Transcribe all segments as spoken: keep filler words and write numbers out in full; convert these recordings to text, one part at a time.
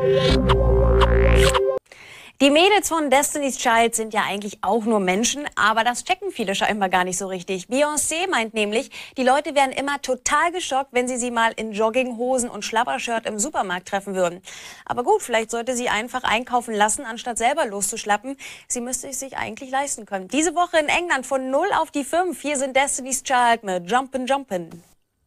Die Mädels von Destiny's Child sind ja eigentlich auch nur Menschen, aber das checken viele scheinbar gar nicht so richtig. Beyoncé meint nämlich, die Leute wären immer total geschockt, wenn sie sie mal in Jogginghosen und Schlappershirt im Supermarkt treffen würden. Aber gut, vielleicht sollte sie einfach einkaufen lassen, anstatt selber loszuschlappen. Sie müsste es sich eigentlich leisten können. Diese Woche in England von null auf die fünf. Hier sind Destiny's Child mit Jumpin' Jumpin'.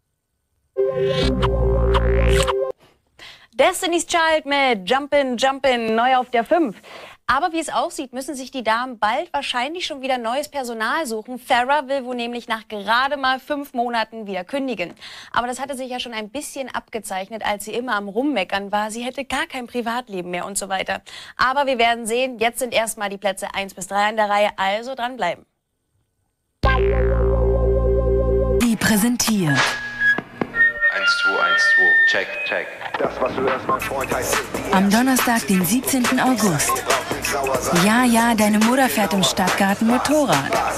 Destiny's Child mit Jumpin' Jumpin', neu auf der fünf. Aber wie es aussieht, müssen sich die Damen bald wahrscheinlich schon wieder neues Personal suchen. Farrah will wohl nämlich nach gerade mal fünf Monaten wieder kündigen. Aber das hatte sich ja schon ein bisschen abgezeichnet, als sie immer am Rummeckern war. Sie hätte gar kein Privatleben mehr und so weiter. Aber wir werden sehen, jetzt sind erstmal die Plätze eins bis drei an der Reihe, also dranbleiben. Die präsentiert. eins, zwei, eins, zwei, check, check. Das, was du hörst, mein Freund, heißt Am Donnerstag, den siebzehnten August. Ja, ja, deine Mutter fährt im Stadtgarten Motorrad.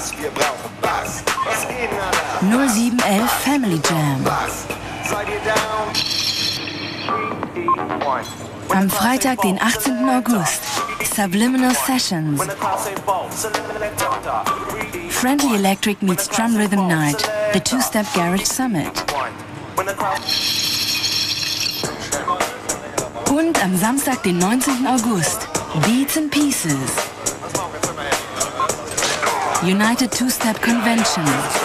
null sieben elf Family Jam. Am Freitag, den achtzehnten August. Subliminal Sessions. Friendly Electric meets Drum Rhythm Night. The Two-Step Garage Summit. Und am Samstag, den neunzehnten August, Beats and Pieces. United Two-Step Convention.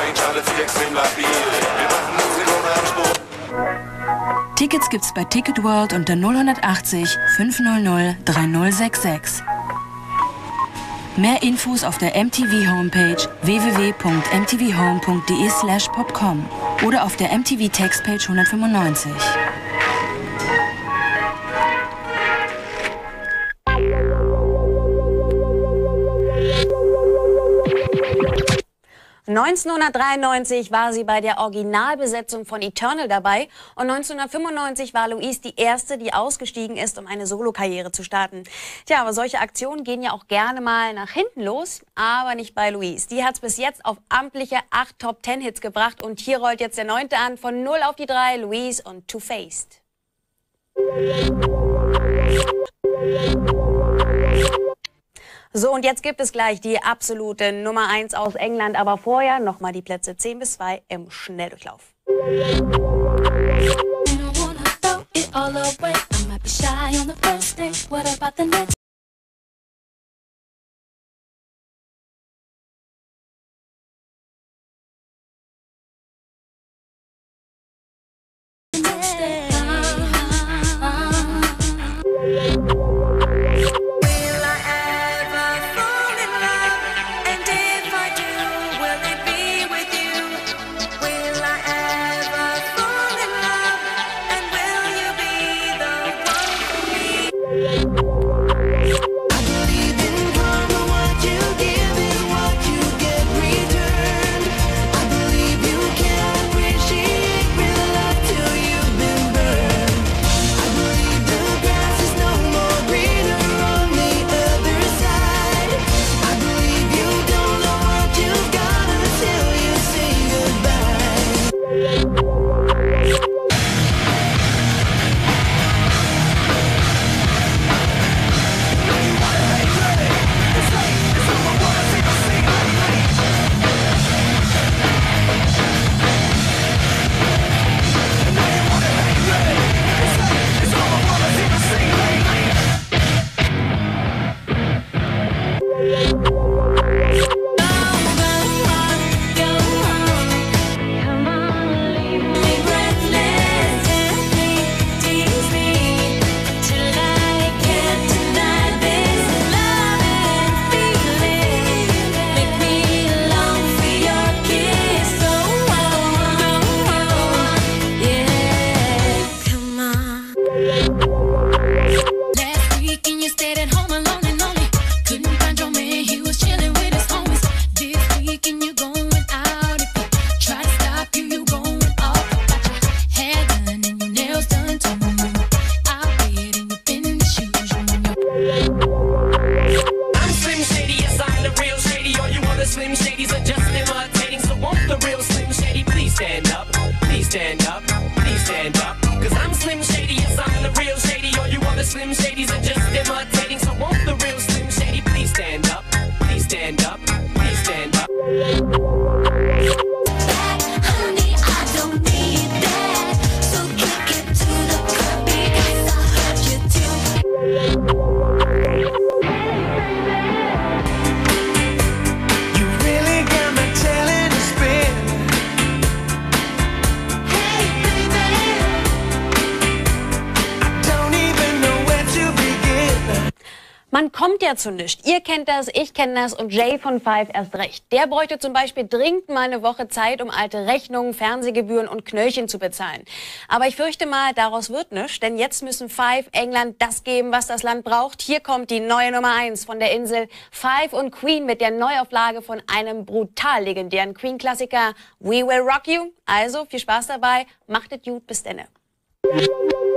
Tickets gibt's bei Ticket World unter null achtzig, fünfhundert, dreißig sechsundsiebzig. Mehr Infos auf der M T V Homepage w w w punkt m t v home punkt d e slash popcom oder auf der M T V Textpage hundertfünfundneunzig. neunzehnhundertdreiundneunzig war sie bei der Originalbesetzung von Eternal dabei und neunzehnhundertfünfundneunzig war Louise die erste, die ausgestiegen ist, um eine Solokarriere zu starten. Tja, aber solche Aktionen gehen ja auch gerne mal nach hinten los, aber nicht bei Louise. Die hat es bis jetzt auf amtliche acht Top-Ten-Hits gebracht und hier rollt jetzt der neunte an, von null auf die drei, Louise und Two Faced. So, und jetzt gibt es gleich die absolute Nummer eins aus England, aber vorher nochmal die Plätze zehn bis zwei im Schnelldurchlauf. Slim Shadys are just imitating. So won't the real Slim Shady please stand up? Please stand up. Please stand up. Honey, I don't need that. So kick it to the curb because I heard you too. You really got my tail in a spin. Hey, baby. I don't even know where to begin. Man kommt ja zu nichts. Ihr kennt das, ich kenne das und Jay von Five erst recht. Der bräuchte zum Beispiel dringend mal eine Woche Zeit, um alte Rechnungen, Fernsehgebühren und Knöllchen zu bezahlen. Aber ich fürchte mal, daraus wird nichts, denn jetzt müssen Five England das geben, was das Land braucht. Hier kommt die neue Nummer eins von der Insel. Five und Queen mit der Neuauflage von einem brutal legendären Queen-Klassiker We Will Rock You. Also viel Spaß dabei, macht es gut, bis denne.